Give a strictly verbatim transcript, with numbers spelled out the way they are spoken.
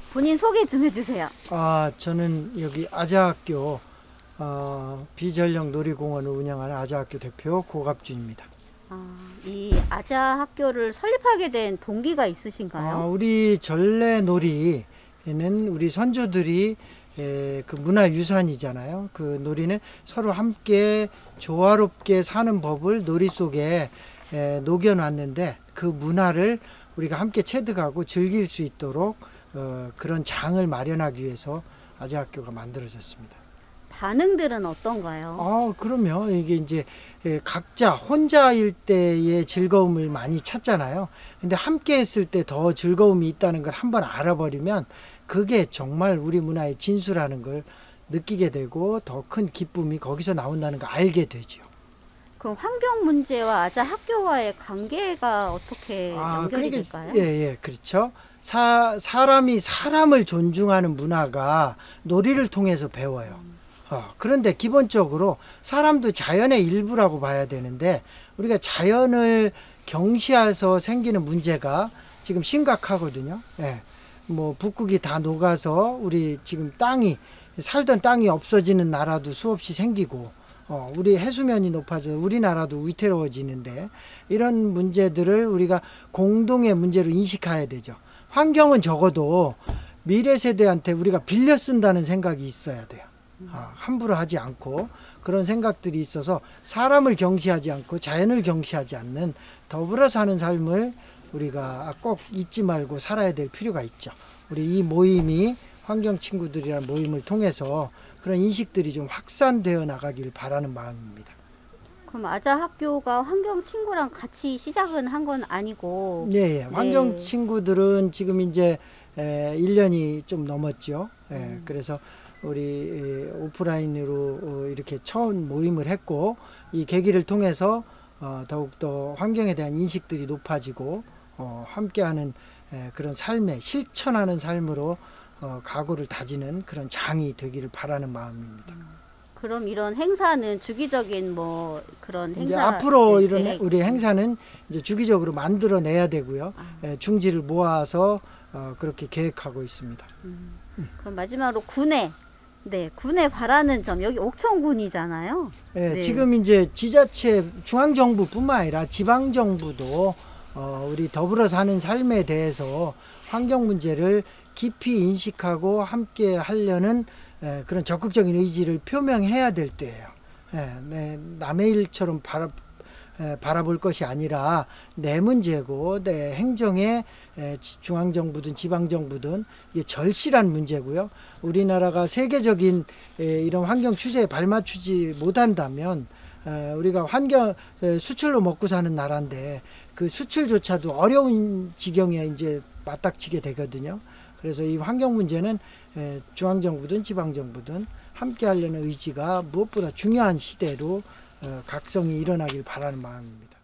본인 소개 좀 해주세요. 아, 저는 여기 아자학교 어, 비전령 놀이공원을 운영하는 아자학교 대표 고갑준입니다. 아, 이 아자 학교를 설립하게 된 동기가 있으신가요? 아, 우리 전래놀이는 우리 선조들이 에, 그 문화유산이잖아요. 그 놀이는 서로 함께 조화롭게 사는 법을 놀이 속에 에, 녹여놨는데, 그 문화를 우리가 함께 체득하고 즐길 수 있도록 어, 그런 장을 마련하기 위해서 아자학교가 만들어졌습니다. 반응들은 어떤가요? 아, 그러면 이게 이제 예, 각자 혼자일 때의 즐거움을 많이 찾잖아요. 근데 함께 했을 때 더 즐거움이 있다는 걸 한번 알아버리면 그게 정말 우리 문화의 진수라는 걸 느끼게 되고 더 큰 기쁨이 거기서 나온다는 걸 알게 되죠. 그럼 환경 문제와 아자 학교와의 관계가 어떻게 아, 연결이 그러니까 될까요? 예, 예, 그렇죠. 사, 사람이 사람을 존중하는 문화가 놀이를 통해서 배워요. 어, 그런데 기본적으로 사람도 자연의 일부라고 봐야 되는데, 우리가 자연을 경시해서 생기는 문제가 지금 심각하거든요. 예. 뭐 북극이 다 녹아서 우리 지금 땅이, 살던 땅이 없어지는 나라도 수없이 생기고, 어, 우리 해수면이 높아져 우리나라도 위태로워지는데, 이런 문제들을 우리가 공동의 문제로 인식해야 되죠. 환경은 적어도 미래 세대한테 우리가 빌려 쓴다는 생각이 있어야 돼요. 어, 함부로 하지 않고 그런 생각들이 있어서 사람을 경시하지 않고 자연을 경시하지 않는 더불어 사는 삶을 우리가 꼭 잊지 말고 살아야 될 필요가 있죠. 우리 이 모임이 환경 친구들이라는 모임을 통해서 그런 인식들이 좀 확산되어 나가길 바라는 마음입니다. 그럼 아자 학교가 환경 친구랑 같이 시작은 한 건 아니고. 예, 예. 환경 네. 친구들은 지금 이제 에, 일 년이 좀 넘었죠. 예, 음. 그래서 우리 오프라인으로 이렇게 처음 모임을 했고, 이 계기를 통해서 어, 더욱더 환경에 대한 인식들이 높아지고 어, 함께하는 에, 그런 삶에 실천하는 삶으로 어, 각오를 다지는 그런 장이 되기를 바라는 마음입니다. 그럼 이런 행사는 주기적인 뭐 그런 이제 행사 앞으로 네, 이런 계획- 우리 행사는 이제 주기적으로 만들어내야 되고요. 아. 에, 중지를 모아서 어, 그렇게 계획하고 있습니다. 음. 그럼 마지막으로 군에 네 군에 바라는 점, 여기 옥천군이잖아요. 예, 네. 지금 이제 지자체 중앙정부뿐만 아니라 지방정부도 어, 우리 더불어 사는 삶에 대해서 환경 문제를 깊이 인식하고 함께 하려는 에, 그런 적극적인 의지를 표명해야 될 때예요. 예, 네, 남의 일처럼 바라, 에, 바라볼 것이 아니라 내 문제고 내 행정에 에, 지- 중앙정부든 지방정부든 이게 절실한 문제고요. 우리나라가 세계적인 에, 이런 환경 추세에 발맞추지 못한다면 에, 우리가 환경 에, 수출로 먹고 사는 나라인데 그 수출조차도 어려운 지경에 이제 맞닥치게 되거든요. 그래서 이 환경 문제는 에, 중앙정부든 지방정부든 함께 하려는 의지가 무엇보다 중요한 시대로 어, 각성이 일어나길 바라는 마음입니다.